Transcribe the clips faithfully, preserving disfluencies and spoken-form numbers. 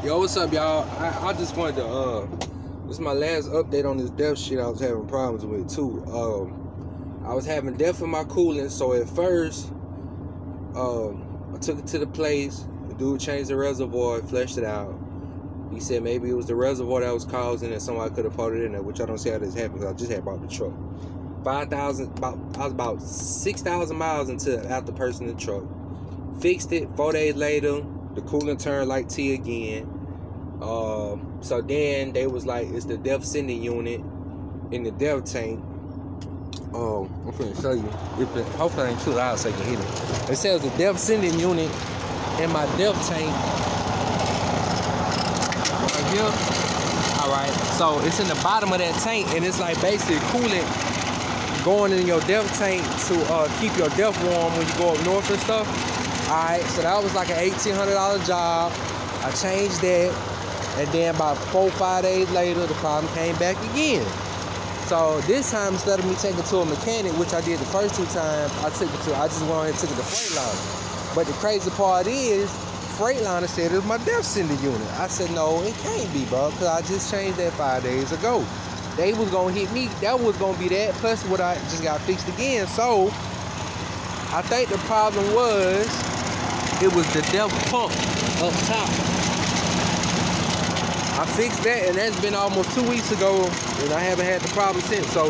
Yo, what's up, y'all? I, I just wanted to, uh, this is my last update on this def shit I was having problems with, too. Um, I was having def in my coolant, so at first, um, I took it to the place. The dude changed the reservoir, flushed it out. He said maybe it was the reservoir that was causing it, somebody could have put it in there, which I don't see how this happens. I just had bought the truck. five thousand, about, I was about six thousand miles into out the person in the truck. Fixed it, four days later, the coolant turned like T again. Um, so then they was like, it's the def sending unit in the def tank. Um, I'm gonna show you. If it, hopefully I ain't too loud so you can hear it. It says the def sending unit in my def tank. Right here. Alright, so it's in the bottom of that tank, and it's like basically coolant going in your def tank to uh, keep your def warm when you go up north and stuff. Alright, so that was like an eighteen hundred dollar job. I changed that. And then about four, five days later, the problem came back again. So this time, instead of me taking it to a mechanic, which I did the first two times, I took it to, I just went on and took it to Freightliner. But the crazy part is, Freightliner said it was my def sender unit. I said, no, it can't be, bro, because I just changed that five days ago. They was gonna hit me, that was gonna be that, plus what I just got fixed again. So, I think the problem was, it was the def pump up top. I fixed that, and that's been almost two weeks ago, and I haven't had the problem since. So,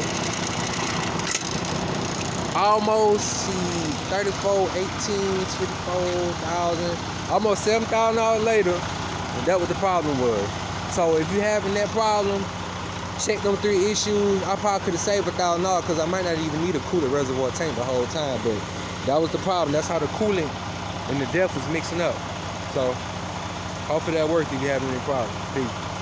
almost thirty-four, eighteen, fifty-four thousand, almost seven thousand dollars later, and that what the problem was. So, if you're having that problem, check them three issues. I probably could have saved a thousand dollars because I might not even need a coolant reservoir tank the whole time, but that was the problem. That's how the coolant and the def was mixing up. So, hopefully that worked if you have any problems. Peace.